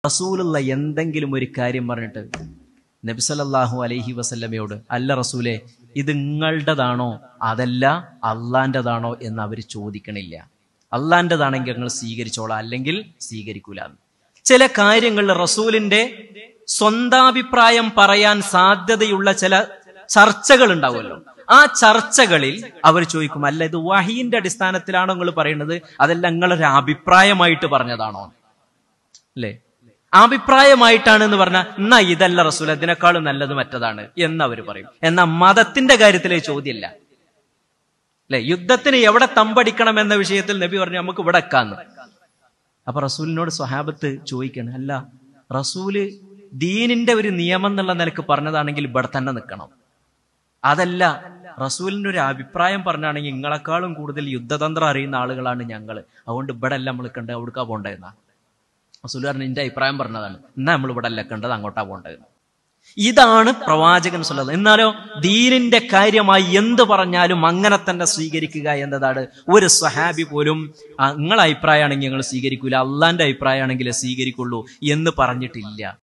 റസൂലുള്ള എന്തെങ്കിലും ഒരു കാര്യം പറഞ്ഞിട്ട് നബി സല്ലല്ലാഹു അലൈഹി വസല്ലമയോട് അല്ല റസൂലെ ഇത് നിങ്ങളുടേതാണോ അതല്ല അള്ളാന്റേതാണോ എന്ന് അവർ ചോദിക്കണില്ല. അള്ളാന്റേതാണെങ്കിൽ നിങ്ങൾ സ്വീകരിച്ചോളാം, അല്ലെങ്കിൽ സ്വീകരിക്കൂല. ചില കാര്യങ്ങളിൽ റസൂലിന്റെ സ്വന്താഭിപ്രായം പറയാൻ സാധ്യതയുള്ള ചില ചർച്ചകൾ ഉണ്ടാവുമല്ലോ. ആ ചർച്ചകളിൽ അവർ ചോദിക്കും, അല്ല ഇത് വഹീന്റെ അടിസ്ഥാനത്തിലാണോ നിങ്ങൾ പറയുന്നത്, അതല്ല നിങ്ങളൊരു അഭിപ്രായമായിട്ട് പറഞ്ഞതാണോ? അല്ലേ, അഭിപ്രായമായിട്ടാണ് എന്ന് പറഞ്ഞാൽ എന്നാ ഇതല്ല റസൂൽ, അതിനേക്കാളും നല്ലത് മറ്റതാണ് എന്ന് അവർ പറയും. എന്നാൽ മതത്തിന്റെ കാര്യത്തിലെ ചോദ്യമല്ല. അല്ലെ, യുദ്ധത്തിന് എവിടെ തമ്പടിക്കണം എന്ന വിഷയത്തിൽ നബി പറഞ്ഞു നമുക്ക് ഇവിടെ വെക്കാന്ന്. അപ്പൊ റസൂലിനോട് സ്വഹാബത്ത് ചോദിക്കണം, അല്ല റസൂല് ദീനിന്റെ ഒരു നിയമം എന്നുള്ള നിലക്ക് പറഞ്ഞതാണെങ്കിൽ ഇവിടെ തന്നെ നിൽക്കണം, അതല്ല റസൂലിന്റെ ഒരു അഭിപ്രായം പറഞ്ഞാണെങ്കിൽ നിങ്ങളെക്കാളും കൂടുതൽ യുദ്ധതന്ത്രം അറിയുന്ന ആളുകളാണ് ഞങ്ങൾ, അതുകൊണ്ട് ഇവിടെ എല്ലാം നമ്മൾ കണ്ട് അവിടേക്കാ പോകേണ്ടതെന്നാ. റസൂൽ പറഞ്ഞു എന്റെ അഭിപ്രായം പറഞ്ഞതാണ്, എന്നാ നമ്മൾ ഇവിടെ അല്ല കണ്ടത്, അങ്ങോട്ടാ പോകേണ്ടത്. ഇതാണ് പ്രവാചകൻ സ്വല്ലല്ലാഹു. എന്നാലോ ദീനിന്റെ കാര്യമായി എന്ത് പറഞ്ഞാലും അങ്ങനെ തന്നെ സ്വീകരിക്കുക എന്നതാണ്. ഒരു സ്വഹാബി പോലും നിങ്ങളെ അഭിപ്രായമാണെങ്കിൽ ഞങ്ങൾ സ്വീകരിക്കൂല, അള്ളാന്റെ അഭിപ്രായമാണെങ്കിലേ സ്വീകരിക്കുള്ളൂ എന്ന് പറഞ്ഞിട്ടില്ല.